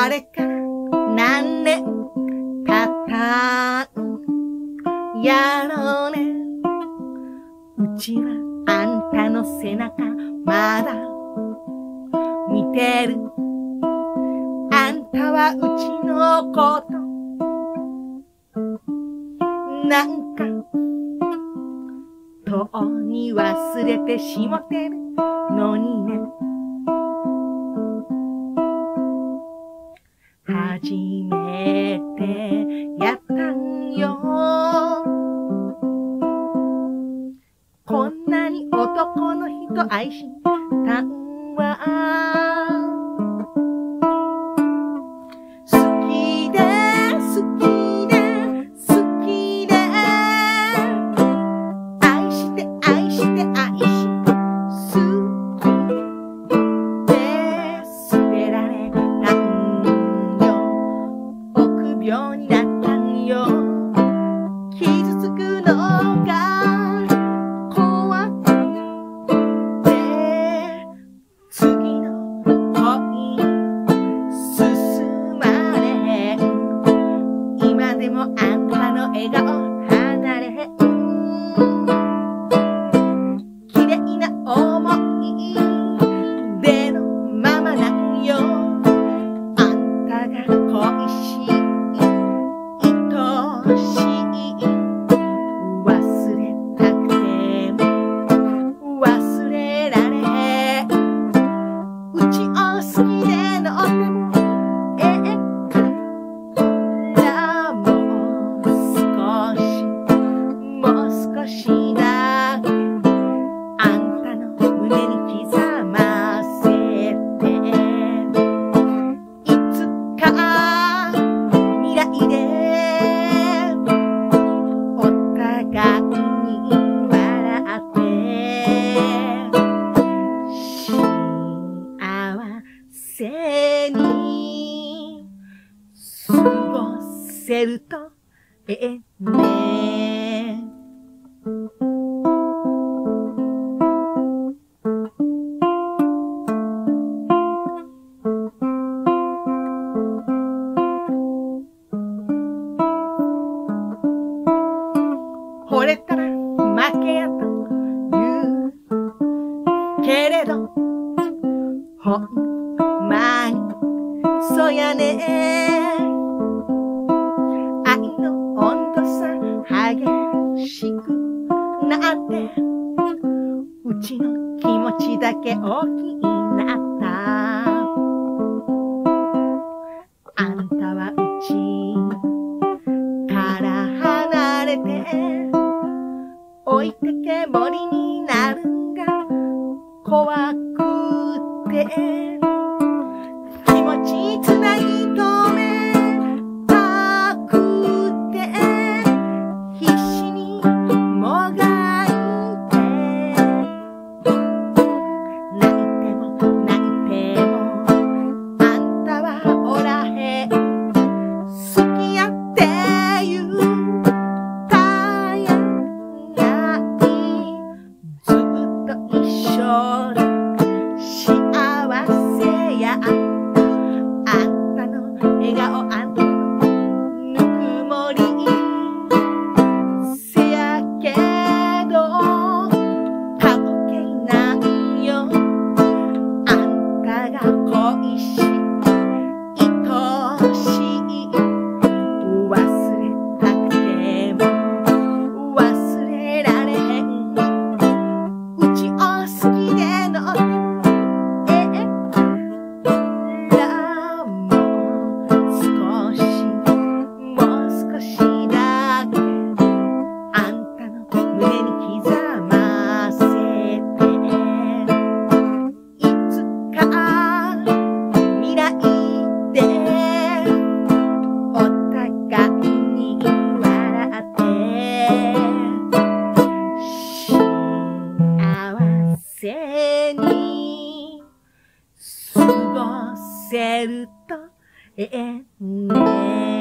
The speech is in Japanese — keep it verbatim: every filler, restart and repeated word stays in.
あれから何年経ったんやろうね。うちはあんたの背中まだ見てる。あんたはうちのことなんかとうに忘れてしもてるのにね。初めてやったんよ。こんなに男の人愛したんは好きで好きで好きで愛して愛して愛して好きで捨てられたんよ。臆病になったんよ。傷つくのが怖くて次の恋進まれん。今でもあんたの笑顔離れへん。綺麗な思い出のままなんよ。あんたが恋しい愛しい忘れたくても忘れられへん。うちを好きで乗ってもええからもう少しもう少しだけあんたの胸に刻ませていつか未来でお互いに笑って幸せに過ごせるとええね。惚れたら負けやと言うけれどほんまにそやね。愛の温度差激しくなってうちの気持ちだけ大きになった。あんたはうちから離れて置いてけぼりになるんが怖くて気持ちつなぎ止めたくて必死にもがいて泣いても泣いてもあんたはおらへん。好きやって言うたやないずっと一緒で幸せや。あんたの笑顔あんたのぬくもりせやけど過去形なんよ。あんたが恋しい愛しい忘れたくても忘れられへん。うちを好きで乗ってもええからもう少しもう少しだけあんたの胸に刻ませていつか未来でお互いに笑って幸せに過ごせるとええね。